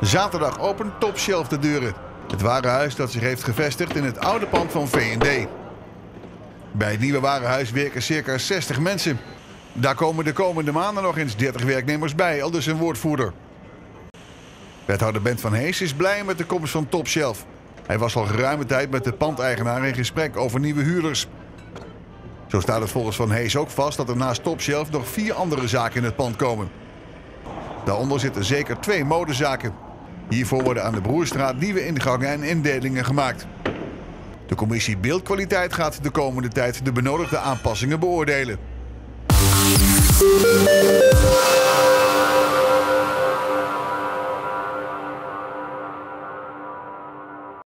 Zaterdag opent Topshelf de deuren. Het warenhuis dat zich heeft gevestigd in het oude pand van V&D. Bij het nieuwe warenhuis werken circa 60 mensen. Daar komen de komende maanden nog eens 30 werknemers bij, aldus een woordvoerder. Wethouder Bent van Hees is blij met de komst van Topshelf. Hij was al geruime tijd met de pandeigenaar in gesprek over nieuwe huurders. Zo staat het volgens Van Hees ook vast dat er naast Topshelf nog 4 andere zaken in het pand komen. Daaronder zitten zeker 2 modezaken. Hiervoor worden aan de Broerstraat nieuwe ingangen en indelingen gemaakt. De commissie Beeldkwaliteit gaat de komende tijd de benodigde aanpassingen beoordelen.